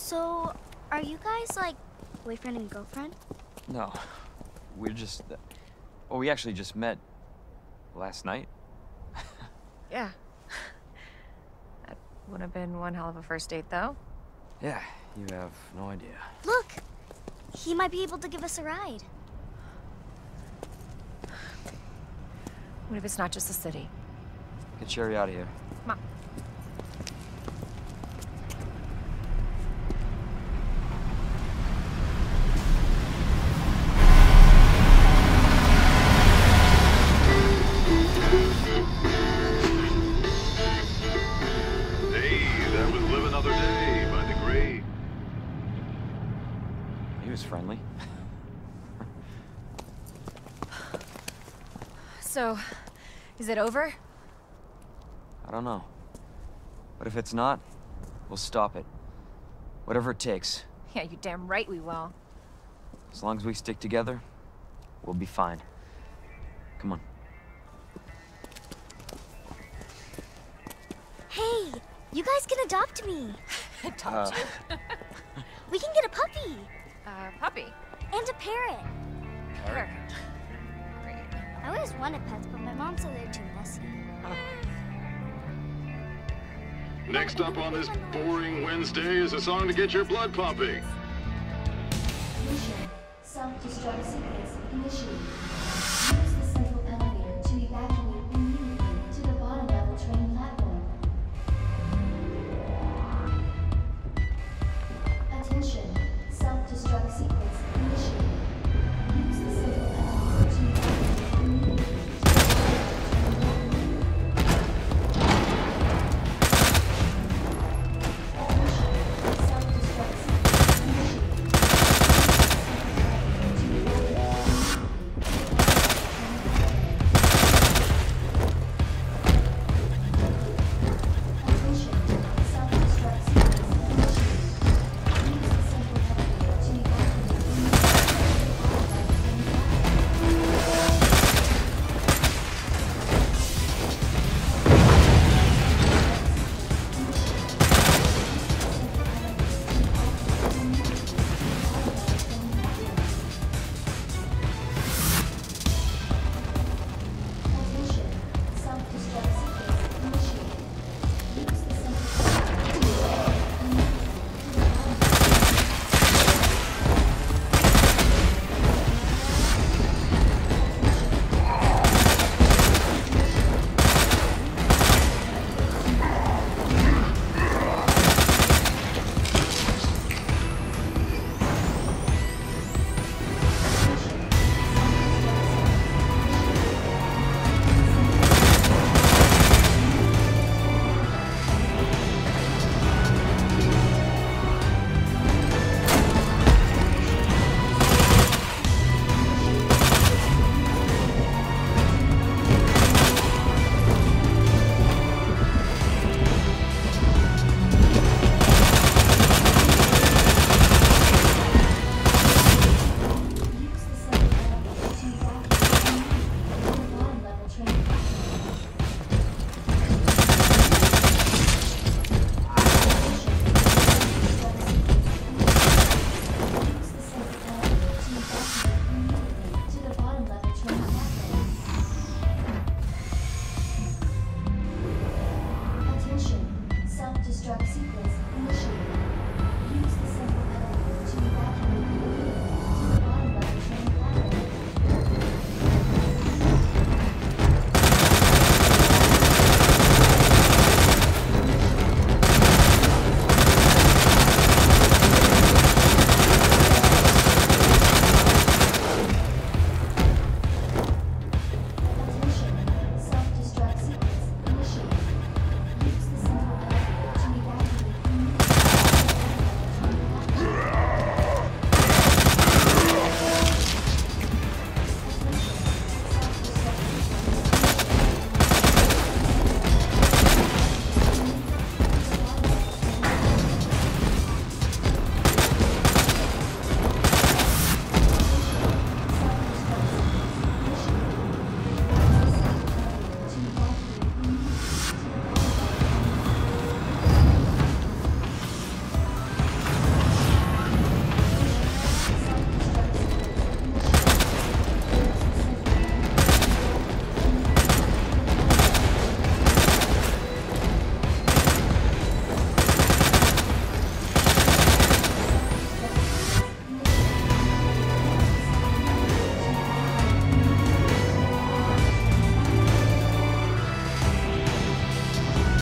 So, are you guys like boyfriend and girlfriend? No, we're just... Well, we actually just met last night. Yeah. That would have been one hell of a first date, though. Yeah, you have no idea. Look! He might be able to give us a ride. What if it's not just the city? Get Sherry out of here. Come on. Friendly. So, is it over? I don't know. But if it's not, we'll stop it. Whatever it takes. Yeah, you damn right we will. As long as we stick together, we'll be fine. Come on. Hey, you guys can adopt me. Adopt you? We can get a puppy. Puppy. And a parrot. Parrot. Great. I always wanted pets, but my mom said they're too messy. Next up on this boring Wednesday is a song to get your blood pumping. Mission. Self-destruct sequence initiated. Use the central elevator to evacuate immediately to the bottom level train platform. Attention. Self-destruct sequence initiated. Use the central elevator to evacuate immediately to the bottom level train Attention. Self-destruct sequence initiated.